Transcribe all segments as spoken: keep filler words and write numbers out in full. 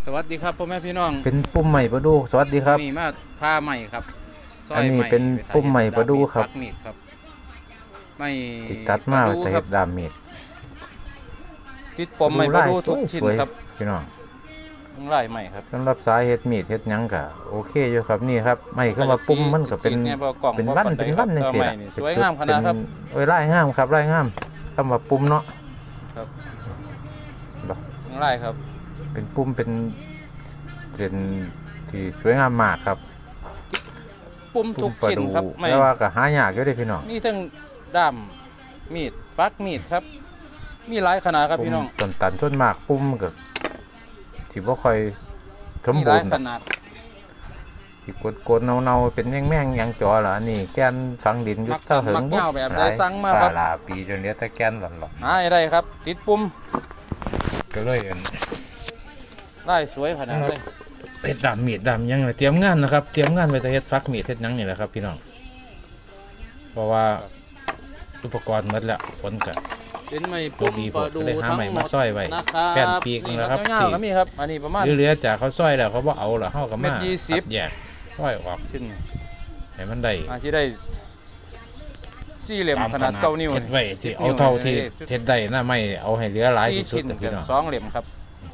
วัสดีครับพ่อแม่พี่น้องเป็นปุ่มใหม่ประดูสวัสดีครับนี่มาผ้าใหม่ครับอันนี้เป็นปุ่มใหม่ประดูครับมีดครับไม่ติดตัดมาแต่เห็ดดามมีดติดปมใหม่ประดูทุกชิ้นครับพี่น้องต้องไล่ใหม่ครับสำหรับสายเห็ดมีดเห็ดยังกะโอเคอยู่ครับนี่ครับไม่ก็ว่าปุ่มมันก็เป็นเป็นลั่นเป็นลั่นนี่สิสวยงามขนาดครับโอ้ยไล่งามครับไล่งามคำว่าปุ่มเนาะครับไล่ครับเป็นปุ่มเป็นเป็นที่สวยงามมากครับปุ่มทุกชิ้นครับแต่ว่าก็หายากอยู่เด้พี่น้องมีทั้งด้ามมีดฟักมีดครับมีหลายขนาดครับพี่น้องต้นตันต้นมากปุ่มก็ที่บ่ค่อยสมบูรณ์ที่กดกดเนาๆเป็นแม่งแม่งยังจ่อเหรอนี่แกนฝังดินยุบเท่าถึงบุกแบบได้สั่งมาครับลาปีจนเนี้ยแต่แกนหล่อนหล่อนหาได้ครับติดปุ่มก็เลยได้สวยขนาดเลยเฮ็ดดำมีดดำยังเตรียมงานนะครับเตรียมงานไปแต่เฮ็ดฟักมีดเฮ็ดยังนี่แหละครับพี่น้องเพราะว่าอุปกรณ์หมดแล้วฝนก็เป็นไม้ปุ่มประดูทั้งหมดแผ่นปีกนะครับที่มีครับอันนี้ประมาณเหลือจากเขาซ้อยแล้วเขาบ่เอาแล้วเขาก็มาแยกซ้อยออกชิ้นให้มันได้อาที่ได้สี่เหลี่ยมขนาดเก้านิ้วเฮ็ดไว้ที่เอาเท่าที่เฮ็ดได้น่าไม่เอาให้เหลือหลายที่สุดพี่น้องสองเหลี่ยมครับ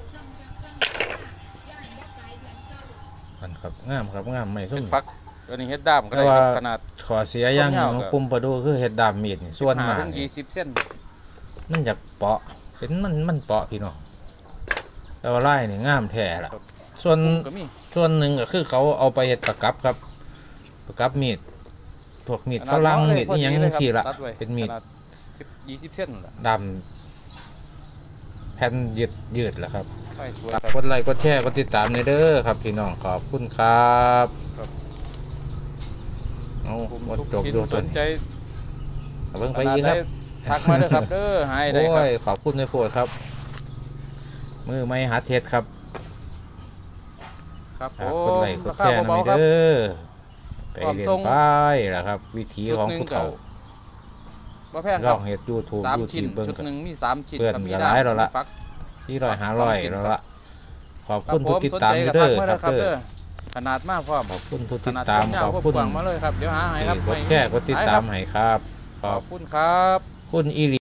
มันครับงามครับงามไม่ส้มฟักอันนี้เฮ็ดด้ามก็ได้ขนาดขอเสียอย่างของปุ่มประดูคือเฮ็ดด้ามมีดนี่ส่วนมากยี่สิบเส้นมันอยากเปาะเป็นมันมันเปาะพี่น้องแต่ว่าไล่นี่งามแท้ละส่วนส่วนหนึ่งก็คือเขาเอาไปเฮ็ดประกับครับประกับมีดพวกมีดฝรั่งมีดนี่ยังสี่ละเป็นมีดยี่สิบเส้นดำแผ่นยืดยืดแหละครับกดไลค์กดแชร์กดติดตามในเด้อครับพี่น้องขอบคุณครับเอาหมดจบดูสนใจเบิ่งไปอีกครับทักมาเลยครับเด้อให้ได้ครับขอบคุณในโฟดครับมือไม้หาเทศครับครับกดไลค์กดแชร์ในเด้อไปเรียนไปล่ะครับวิธีของผู้เฒ่าลองเฮ็ดยูทูบยูทูบเบิ่งกันเพื่อนก็หลายแล้วล่ะที่ร้อยหาร้อยแล้วล่ะขอบคุณผู้ติดตามเด้อครับเด้อขนาดมากพร้อมขอบคุณผู้ติดตามขอบคุณมาเลยครับเดี๋ยวหาให้ครับกดแชร์กดติดตามให้ครับขอบคุณครับคุณอี